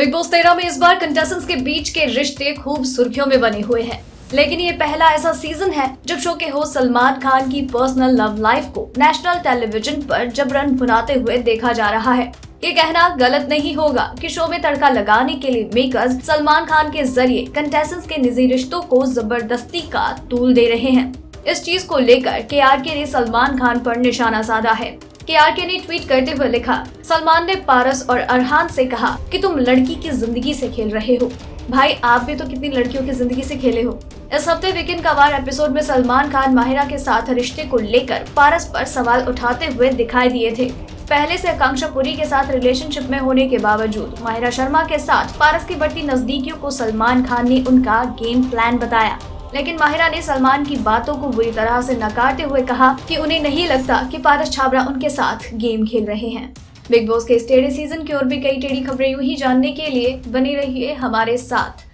Big boss 13 में इस बार contestants के बीच के रिश्ते खूब सुर्खियों में बने हुए हैं, लेकिन ये पहला ऐसा सीजन है जब शो के होस्ट सलमान खान की पर्सनल लव लाइफ को नेशनल टेलीविजन पर जबरन भुनाते हुए देखा जा रहा है। ये कहना गलत नहीं होगा कि शो में तड़का लगाने के लिए मेकर्स सलमान खान के जरिए कंटेस्टेंट्स के निजी रिश्तों को जबरदस्ती का तूल दे रहे हैं। इस चीज को लेकर KRK ने सलमान खान पर निशाना साधा है। KRK ने ट्वीट करते हुए लिखा, सलमान ने पारस और अरहान से कहा कि तुम लड़की की जिंदगी से खेल रहे हो। भाई आप भी तो कितनी लड़कियों की जिंदगी से खेले हो। इस हफ्ते वीकेंड का वार एपिसोड में सलमान खान माहिरा के साथ रिश्ते को लेकर पारस पर सवाल उठाते हुए दिखाई दिए थे। पहले से आकांक्षा पुरी के साथ रिलेशनशिप में होने के बावजूद माहिरा शर्मा के साथ पारस की बढ़ती नजदीकियों को सलमान खान ने उनका गेम प्लान बताया, लेकिन माहिरा ने सलमान की बातों को बुरी तरह से नकारते हुए कहा कि उन्हें नहीं लगता कि पारस छाबड़ा उनके साथ गेम खेल रहे हैं। बिग बॉस के इस टेढ़े सीजन की और भी कई टेढ़ी खबरें यूं ही जानने के लिए बने रहिए हमारे साथ।